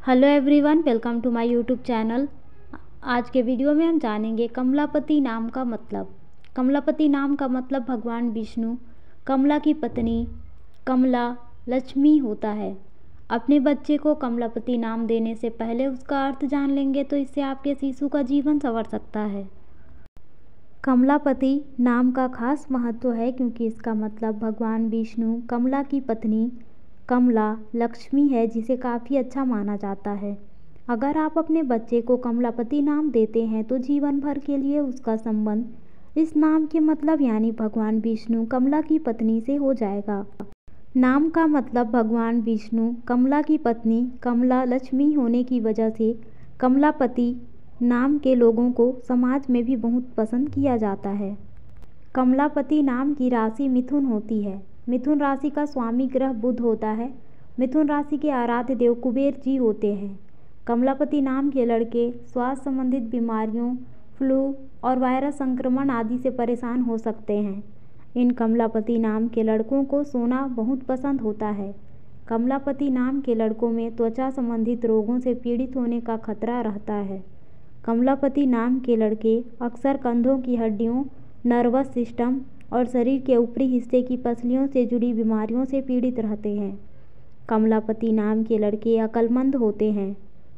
Hello everyone, welcome to my YouTube channel. आज के video में हम जानेंगे कमलापति नाम का मतलब। कमलापति नाम का मतलब भगवान विष्णु कमला की पत्नी कमला लक्ष्मी होता है। अपने बच्चे को कमलापति नाम देने से पहले उसका अर्थ जान लेंगे तो इससे आपके शिशु का जीवन संवर सकता है। कमलापति नाम का खास महत्व है क्योंकि इसका मतलब भगवान विष्णु कमला की पत्नी कमला लक्ष्मी है, जिसे काफ़ी अच्छा माना जाता है। अगर आप अपने बच्चे को कमलापति नाम देते हैं तो जीवन भर के लिए उसका संबंध इस नाम के मतलब यानी भगवान विष्णु कमला की पत्नी से हो जाएगा। नाम का मतलब भगवान विष्णु कमला की पत्नी कमला लक्ष्मी होने की वजह से कमलापति नाम के लोगों को समाज में भी बहुत पसंद किया जाता है। कमलापति नाम की राशि मिथुन होती है। मिथुन राशि का स्वामी ग्रह बुध होता है। मिथुन राशि के आराध्य देव कुबेर जी होते हैं। कमलापति नाम के लड़के स्वास्थ्य संबंधित बीमारियों, फ्लू और वायरस संक्रमण आदि से परेशान हो सकते हैं। इन कमलापति नाम के लड़कों को सोना बहुत पसंद होता है। कमलापति नाम के लड़कों में त्वचा संबंधित रोगों से पीड़ित होने का खतरा रहता है। कमलापति नाम के लड़के अक्सर कंधों की हड्डियों, नर्वस सिस्टम और शरीर के ऊपरी हिस्से की पसलियों से जुड़ी बीमारियों से पीड़ित रहते हैं। कमलापति नाम के लड़के अक्लमंद होते हैं।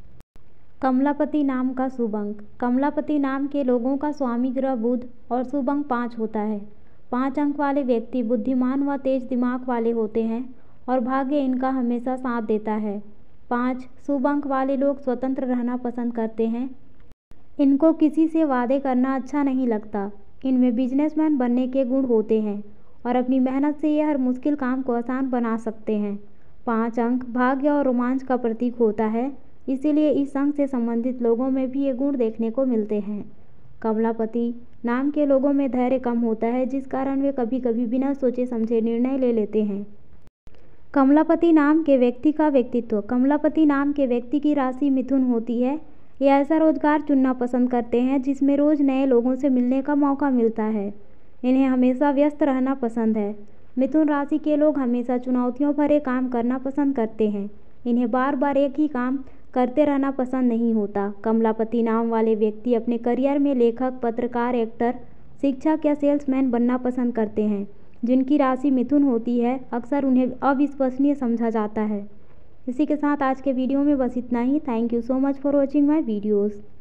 कमलापति नाम का शुभ अंक। कमलापति नाम के लोगों का स्वामी ग्रह बुध और शुभ अंक 5 होता है। 5 अंक वाले व्यक्ति बुद्धिमान व तेज दिमाग वाले होते हैं और भाग्य इनका हमेशा साथ देता है। 5 शुभ अंक वाले लोग स्वतंत्र रहना पसंद करते हैं। इनको किसी से वादे करना अच्छा नहीं लगता। इनमें बिजनेसमैन बनने के गुण होते हैं और अपनी मेहनत से ये हर मुश्किल काम को आसान बना सकते हैं। 5 अंक भाग्य और रोमांच का प्रतीक होता है, इसीलिए इस अंक से संबंधित लोगों में भी ये गुण देखने को मिलते हैं। कमलापति नाम के लोगों में धैर्य कम होता है, जिस कारण वे कभी कभी बिना सोचे समझे निर्णय ले लेते हैं। कमलापति नाम के व्यक्ति का व्यक्तित्व। कमलापति नाम के व्यक्ति की राशि मिथुन होती है। ये ऐसा रोजगार चुनना पसंद करते हैं जिसमें रोज नए लोगों से मिलने का मौका मिलता है। इन्हें हमेशा व्यस्त रहना पसंद है। मिथुन राशि के लोग हमेशा चुनौतियों भरे काम करना पसंद करते हैं। इन्हें बार बार एक ही काम करते रहना पसंद नहीं होता। कमलापति नाम वाले व्यक्ति अपने करियर में लेखक, पत्रकार, एक्टर, शिक्षक या सेल्समैन बनना पसंद करते हैं। जिनकी राशि मिथुन होती है अक्सर उन्हें अविश्वसनीय समझा जाता है। इसी के साथ आज के वीडियो में बस इतना ही। Thank you so much for watching my videos.